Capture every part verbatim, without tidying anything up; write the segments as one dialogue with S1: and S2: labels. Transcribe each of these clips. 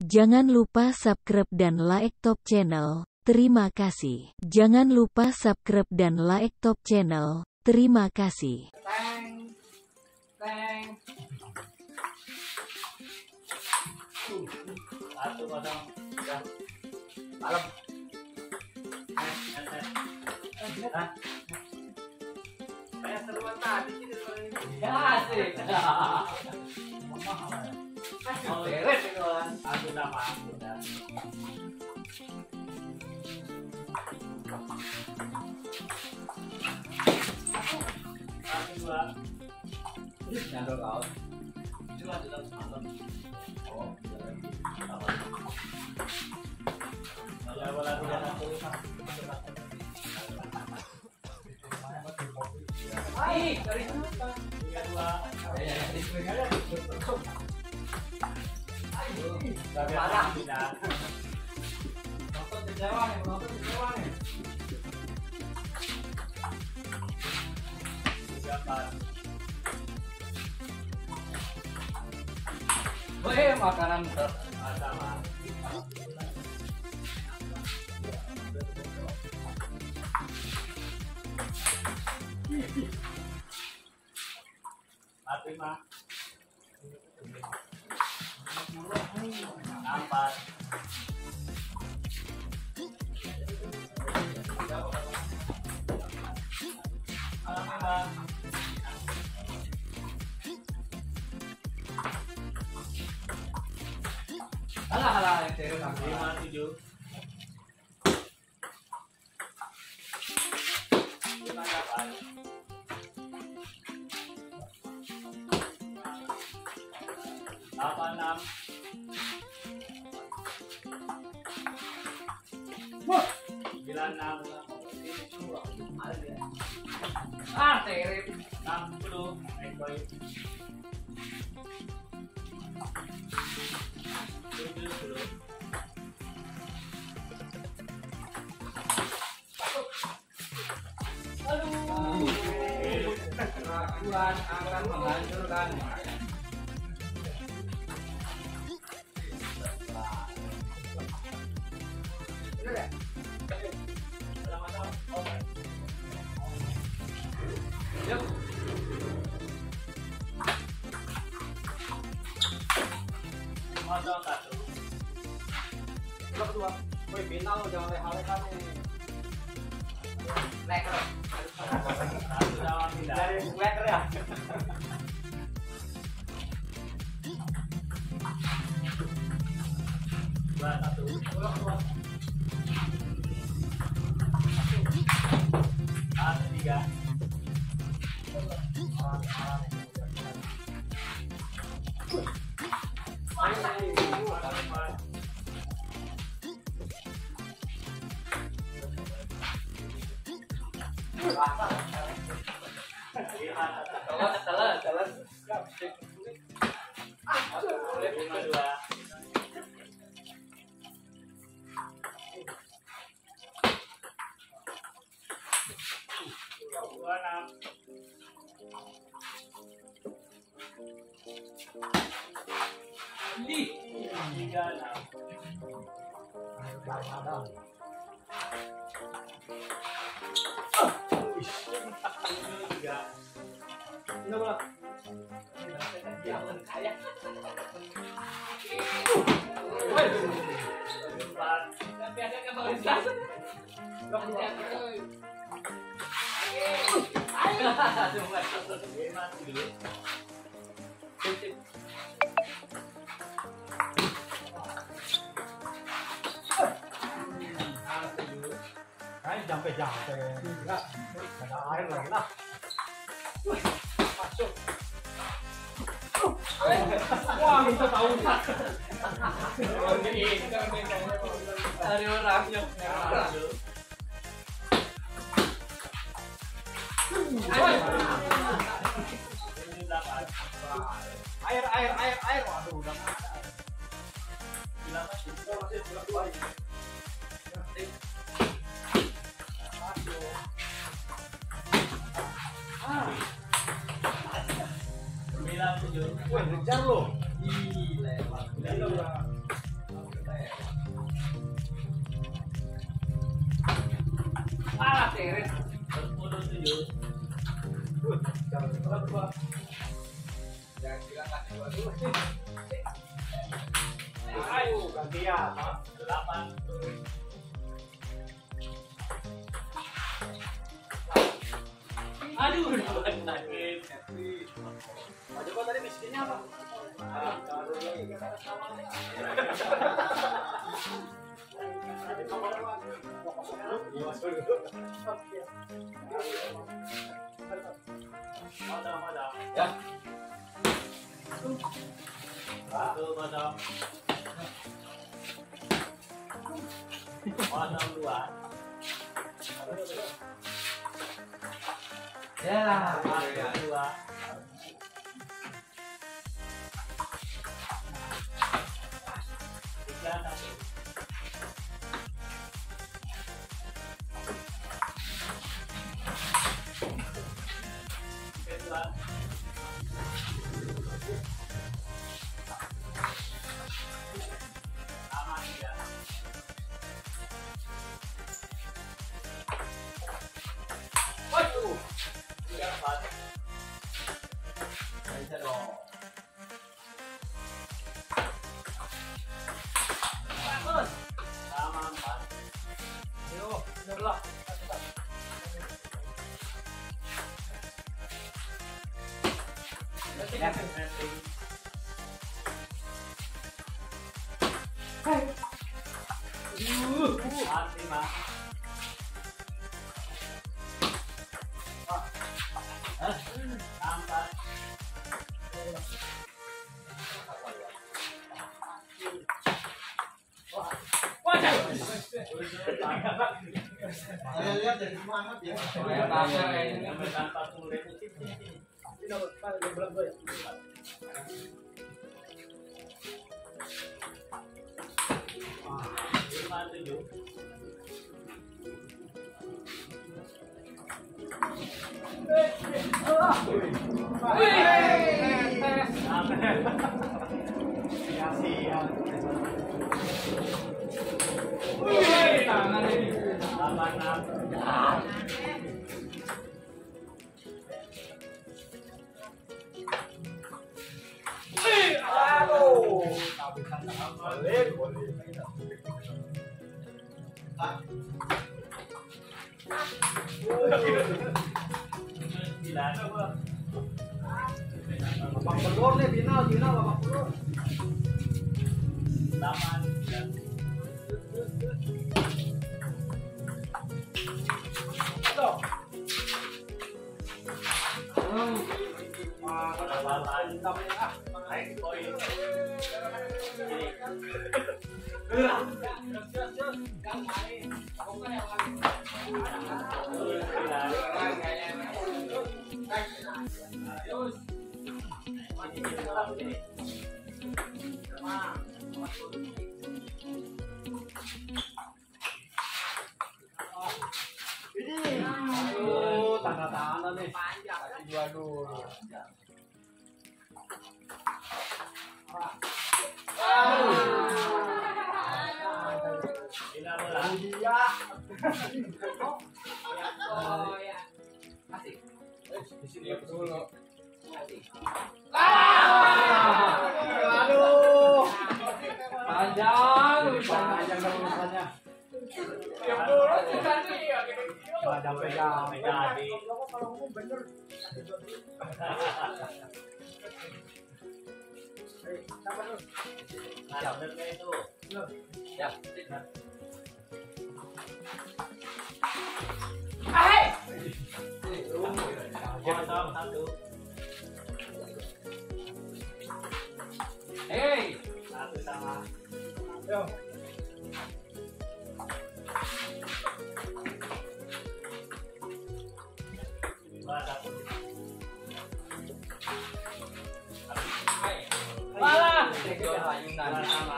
S1: Jangan lupa subscribe dan like top channel. Terima kasih. Jangan lupa subscribe dan like top channel. Terima kasih.
S2: Teng, teng. Satu kosong. Ya. Malam. Eh, eh, eh. Hah? Kayak seruan tadi sih seruan ini. Ya sih. Oh, beres itu kan. Aku udah paham udah. Satu dua. Nyandol kaos. Cuma dalam semalam. Oh, kalau bola tidak satu. Baik, dari sana. Tiga dua. Ya, ya, di sini ada. Parah. Nonton kecewa nih, nonton kecewa nih. Tiga empat. Weh, makanan sama. Mati mah. Empat. Alhamdulillah. Alah alah yang serius lima tujuh. Lima delapan. Delapan enam. Sembilan enam. Ah, terip. Enam puluh. Ekoi. Tujuh puluh. Aduh. Keraguan akan menghancurkan. Bener ya? Yuk. Masuk satu. Belum kedua. Woi, final jangan leh-lehan nih. Leker. Satu jawab tidak. Dari leker ya. Dua satu. Belum kedua. Satu tiga. Salah, salah. Lima dua. Dua enam. Di tiga enam. Tiga. Ini bola. Jangan kayak. Empat. Tapi ada kebalikan.
S3: Jampe-jampe enggak ada air lagi lah. Masuk. Wah, minta tahu.
S2: Hari orangnya.
S3: Air air air air waduh udah enggak ada.
S2: Bilang masih masih bulan dua. Sembilan tujuh.
S3: Wah, ngejar lo.
S2: Gila. sepuluh tujuh.
S3: Jangan lupa. Jangan bilang kasih dua dulu. Ayo gantian.
S2: Delapan. Aduh, sakit.
S3: Coba tadi miskinnya apa?
S2: Ya. Satu kosong. Kosong dua.
S3: Ya.
S2: Kosong dua. Tiga satu. Kedua. Sama tiga. Waduh. Tiga empat. Bisa dong. Bagus. Sama empat.
S3: Yo, udah belah.
S2: Tiga setting. Empat lima. Empat.
S3: Saya lihat dari semangat ya.
S2: Saya pasar ini empat puluh ribu.
S3: Ini dapat kali yang belum gue ya.
S2: Lima tujuh.
S3: Tangan ini.
S2: Delapan enam.
S3: Aduh. Boleh, boleh.
S2: Sembilan.
S3: Bapak pelur nih final, final bapak pelur.
S2: Delapan.
S3: Tuh.
S2: Wah, delapan. Naik poin. Ini.
S3: Ini. Aduh, tanda-tanda nih. Kasih dua dulu.
S2: Lima belas.
S3: Iya. Di sini dulu. Aduh. Panjang, panjang urusannya. Yang dulu tadi ya panjang pegang.
S2: Jadi.
S3: Kalau ngomong bener.
S2: Nah, benernya itu.
S3: Ya.
S2: Kosong satu.
S3: Hei,
S2: Satu sama.
S3: yo.
S2: Dua satu.
S3: Malah.
S2: Dua sama.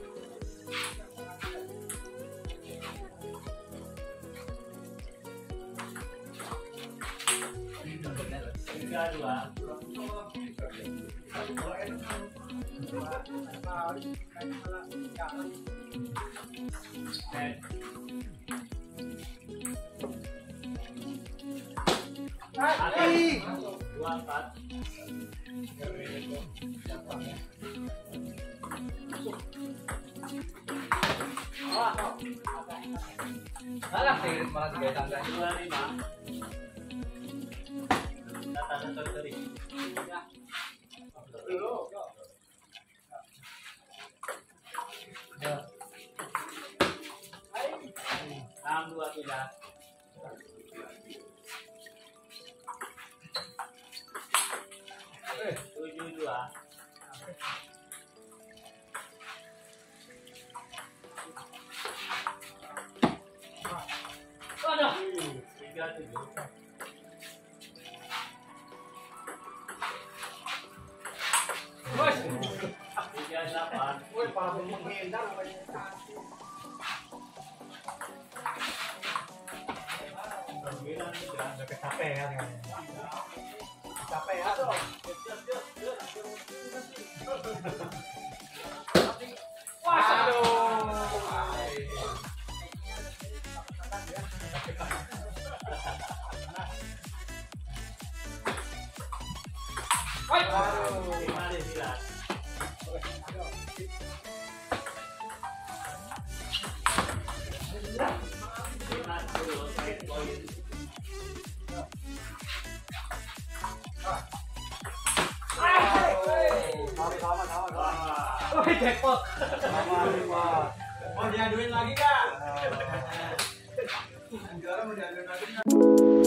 S2: Tiga dua. Eh. Mati. Dua empat.
S3: Alah, tiris malah tiga tangga.
S2: Dua lima. Data data dari. Enam dua tiga. Tujuh dua. Waduh, tiga tujuh. Bos, tiga delapan.
S3: Woi, para menghindar
S2: Sembilan tiga.
S3: udah kecapean kan. Kecapean.
S2: Lima sembilan. Lima sepuluh. Poin.
S3: Sama sama sama.
S2: Woi, jackpot.
S3: Sama lima.
S2: Mau diaduin lagi, Kak?
S3: Juara mau diaduin lagi.